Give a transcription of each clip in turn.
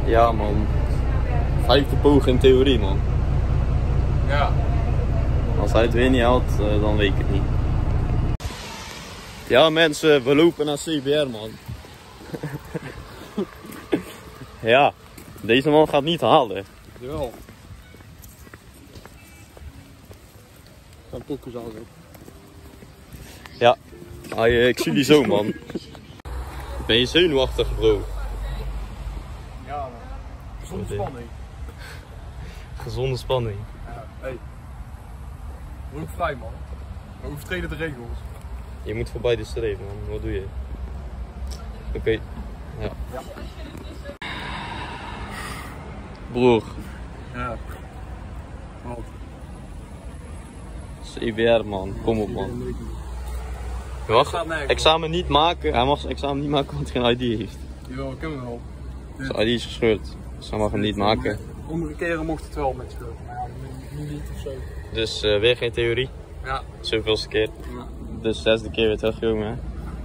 Ja man. 5e poging in theorie man. Ja. Als hij het weer niet haalt, dan weet ik het niet. Ja mensen, we lopen naar CBR man. Ja, deze man gaat niet halen. Jawel. Gaan pokkers aan zo. Ja, ik zie die zo man. Ben je zenuwachtig bro? Ja man. Gezonde spanning. Gezonde spanning. Ja, hey. Word ook vrij man. We overtreden de regels. Je moet voorbij de streep man, wat doe je? Oké. Ja. Ja. Broer, Ja. Wat? CBR man, kom op man. Wacht, examen niet maken. Hij mag zijn examen niet maken want hij geen ID heeft. Jawel, ik ken hem wel. Zijn ID is gescheurd, dus hij mag hem niet maken. Andere keren mocht het wel met schuld, maar ja, nu niet of zo. Dus weer geen theorie, Ja. zoveelste keer. Ja. Dus 6e keer weer teruggekomen hè.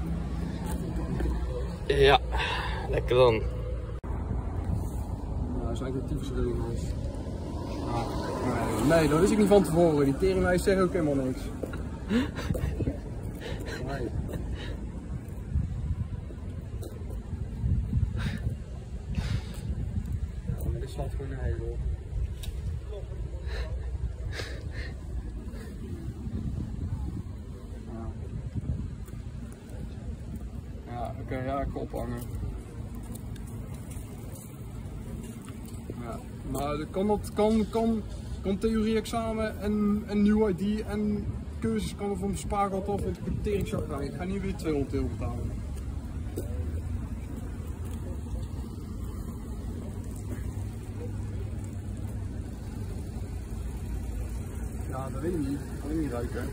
Ja, lekker dan. Ja, dat zijn actieve ja. Nee, dat wist ik niet van tevoren. Die teringlijst zeggen ook helemaal niks. Nee. Ja, maar dit slaat gewoon nergens op. Ja, oké, ja, ik kan ophangen. Ja, maar kan theorie-examen en een nieuw ID en cursus kan er van mijn spaargeld af en de teringzak gaan. Ik ga niet weer 200 euro betalen. Ja, dat weet ik niet. Dat kan ik niet ruiken.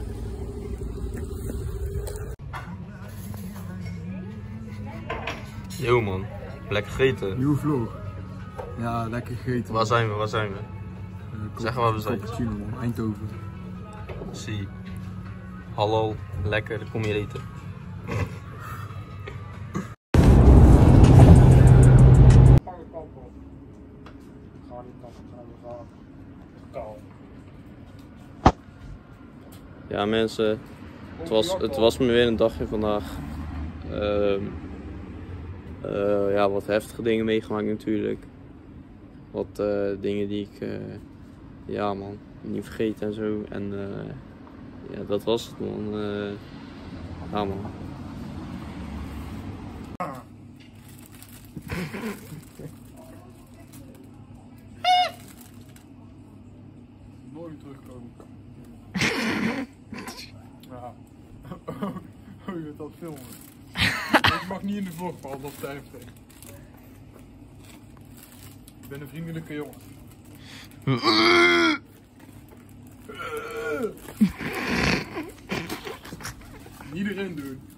Yo man, lekker gegeten. Nieuwe vlog. Ja, lekker gegeten. Waar zijn we, waar zijn we? Zeg waar we zijn. Cappuccino man, Eindhoven. Zie. Hallo, lekker, kom hier eten. Ja mensen, het was me weer een dagje vandaag. Ja, wat heftige dingen meegemaakt natuurlijk. Wat dingen die ik ja man, niet vergeten en zo. En ja, dat was het man. Ja man. Nooit terugkomen. Ja. Oh, je bent aan het filmen. Ik mag niet in de vlog vallen, dat is te heftig. Ik ben een vriendelijke jongen. Niet erin doen.